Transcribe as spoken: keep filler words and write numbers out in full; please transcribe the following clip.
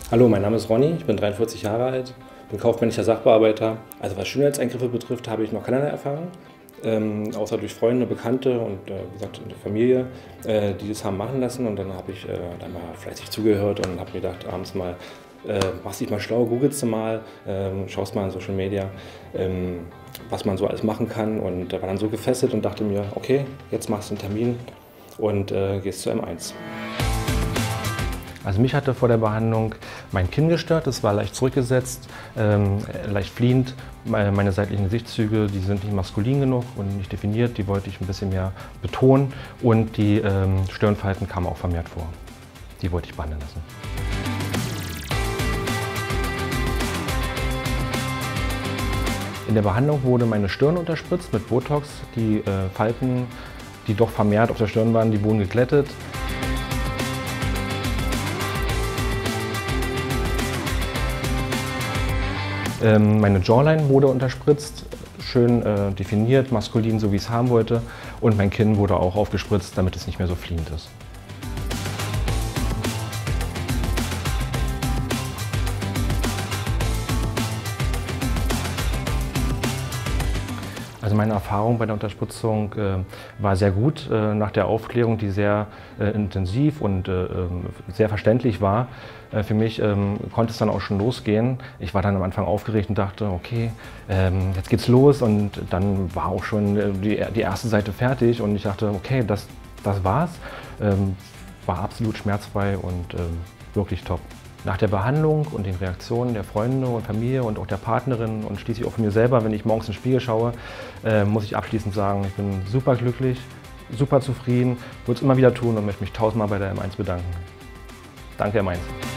Hallo, mein Name ist Ronny, ich bin dreiundvierzig Jahre alt, bin kaufmännischer Sachbearbeiter. Also was Schönheitseingriffe betrifft, habe ich noch keinerlei Erfahrung, ähm, außer durch Freunde, Bekannte und äh, wie gesagt in der Familie, äh, die das haben machen lassen. Und dann habe ich äh, da mal fleißig zugehört und habe mir gedacht, abends mal, äh, machst dich mal schlau, googelst du mal, äh, schaust mal in Social Media, ähm, was man so alles machen kann. Und da war dann so gefesselt und dachte mir, okay, jetzt machst du einen Termin und äh, gehst zu M eins. Also mich hatte vor der Behandlung mein Kinn gestört, es war leicht zurückgesetzt, ähm, leicht fliehend. Meine, meine seitlichen Gesichtszüge, die sind nicht maskulin genug und nicht definiert, die wollte ich ein bisschen mehr betonen. Und die ähm, Stirnfalten kamen auch vermehrt vor. Die wollte ich behandeln lassen. In der Behandlung wurde meine Stirn unterspritzt mit Botox. Die äh, Falten, die doch vermehrt auf der Stirn waren, die wurden geglättet. Meine Jawline wurde unterspritzt, schön äh, definiert, maskulin, so wie ich es haben wollte. Und mein Kinn wurde auch aufgespritzt, damit es nicht mehr so fliehend ist. Also meine Erfahrung bei der Unterspritzung äh, war sehr gut. Äh, nach der Aufklärung, die sehr äh, intensiv und äh, sehr verständlich war, äh, für mich ähm, konnte es dann auch schon losgehen. Ich war dann am Anfang aufgeregt und dachte, okay, ähm, jetzt geht's los. Und dann war auch schon äh, die, die erste Seite fertig und ich dachte, okay, das, das war's. Ähm, war absolut schmerzfrei und ähm, wirklich top. Nach der Behandlung und den Reaktionen der Freunde und Familie und auch der Partnerin und schließlich auch von mir selber, wenn ich morgens in den Spiegel schaue, äh, muss ich abschließend sagen, ich bin super glücklich, super zufrieden, würde es immer wieder tun und möchte mich tausendmal bei der M eins bedanken. Danke M eins.